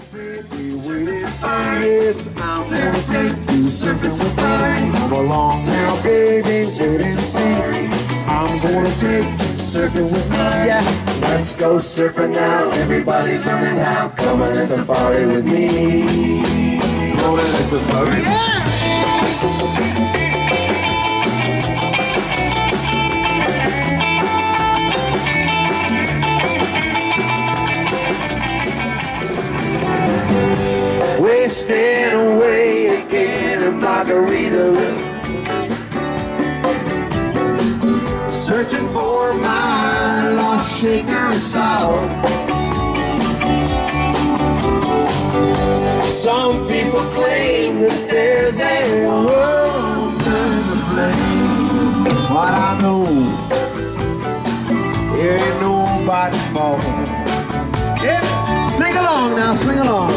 Yes, I'm gonna take you surfing safari. Come along now, baby, wait and see. I'm gonna take you surfing with me, yeah. Let's go surfing now, everybody's learning how. Come on and safari with me. Come on and safari. Yeah! Wasting away again in Margaritaville, searching for my lost shaker of salt. Some people claim that there's a world to blame, but I know it ain't nobody's fault. Yeah, sing along now, sing along.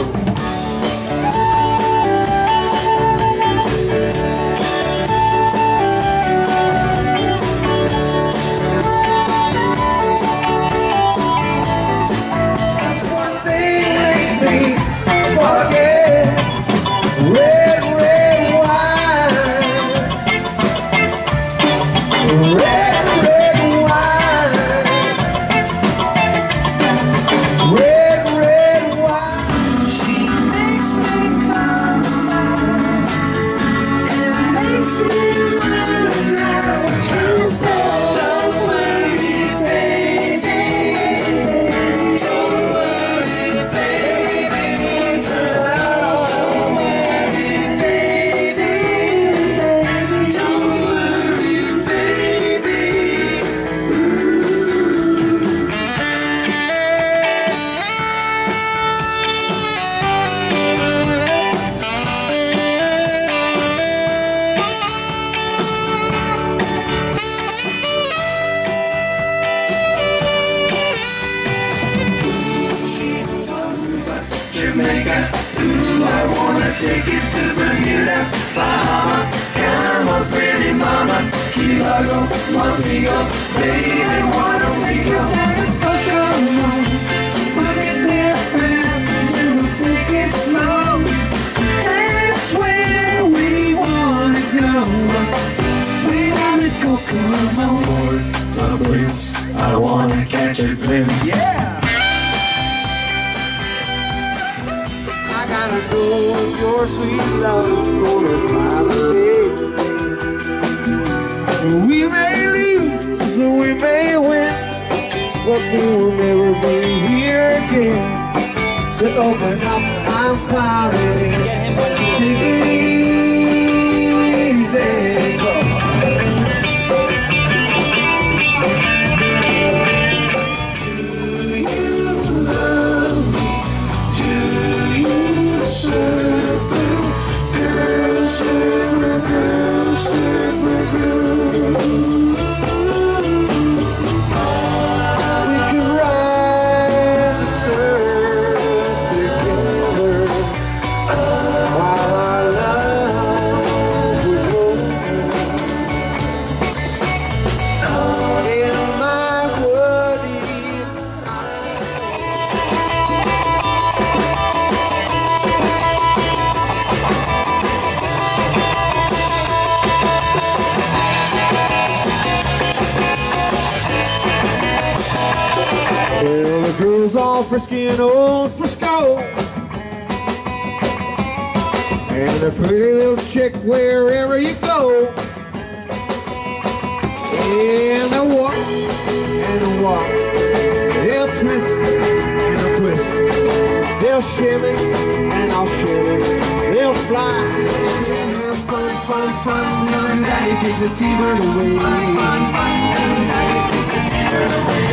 Jamaica, ooh, I wanna take you to Bermuda, Bahama, come on pretty mama, Key Largo, Montego, baby, wanna take you down to Kokomo, we'll get there fast, and we'll take it slow, that's where we wanna go, we wanna Kokomo, Port-au-Prince, I wanna catch a glimpse, yeah! I gotta know your sweet love gonna finally stay. We may lose, we may win, but we will never be here again. To open up, I'm climbing in. Take it easy. Well, the girls all frisky and old Frisco, and a pretty little chick wherever you go. And a walk, and a walk, they'll twist, and I'll twist. They'll shimmy, and I'll shimmy. They'll fly, and have fun, fun, fun, till their daddy takes a T-bird away. Fun, fun, fun, till their daddy takes a T-bird away.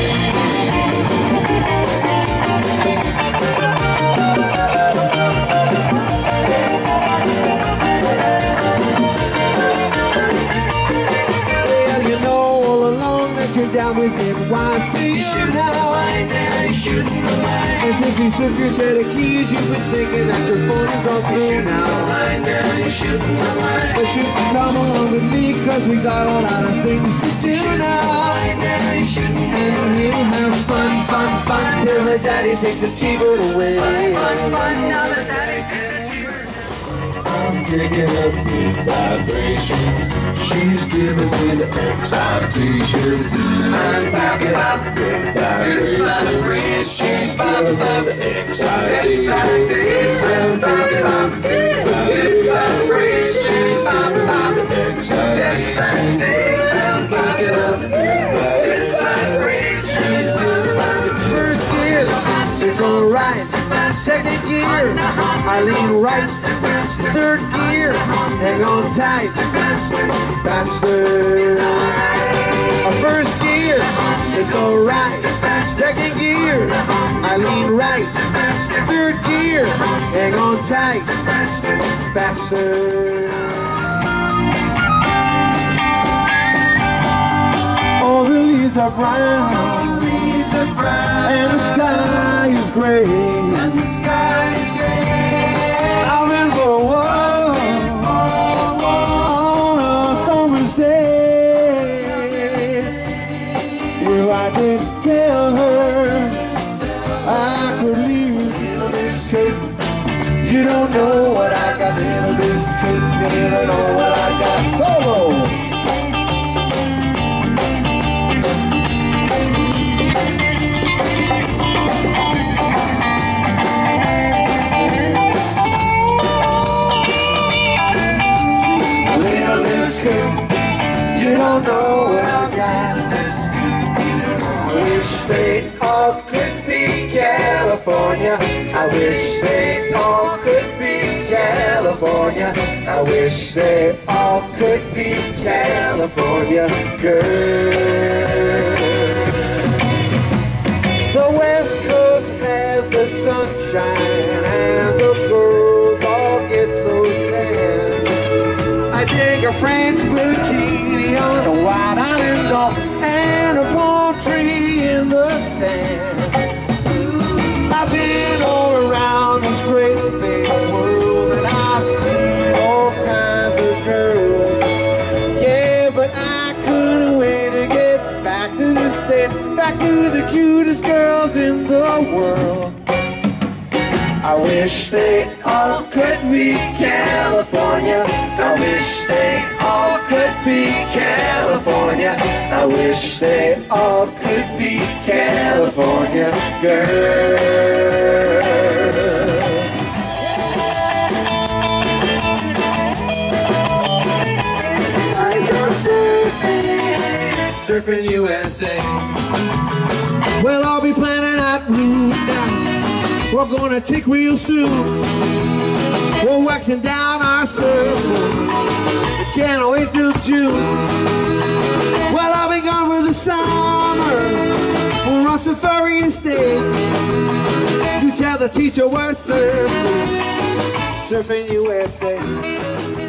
Well, you know all along that you're down with them wise to you now. And shooting the line, and Since you took your set of keys, you've been thinking that your phone is all through now. But you can come along with me, cause we got a lot of things to do now. And we'll have fun, fun, fun, till the daddy takes the T-bird away. Now the daddy takes the T-bird. I'm picking up good vibrations. She's giving me the excitation. I'm picking up good vibrations. She's giving me the excitation. I'm picking up good vibrations. I'm picking up good vibrations. First gear, it's alright. Second gear, I lean right. Third gear, hang on tight. Faster. First gear, it's alright. Second gear, I lean right. Third gear, hang on tight. Faster. All the leaves are brown, and the sky is gray. I've been for a walk on a summer's day. If I didn't tell her I could leave little biscuit, you don't know what I got, little biscuit. You don't know what I got. Solo. You don't know what I got. I wish they all could be California. I wish they all could be California. I wish they all could be California girls. The West Coast has the sunshine and the girls all get so tan. I dig a French bikini on a white island off and a palm tree in the sand. I've been all around this great big world and I see all kinds of girls. Yeah, but I couldn't wait to get back to the States, back to the cutest girls in the world. I wish they all could be California. I wish they all could be California. I wish they all could be California girls. I go surfing, surfing USA. Well, I'll be planning out route now. We're gonna take real soon. We're waxing down our surfboard. Can't wait till June. Well, I'll be gone for the summer. We'll run safari instead. You tell the teacher we're surfing, surfing USA.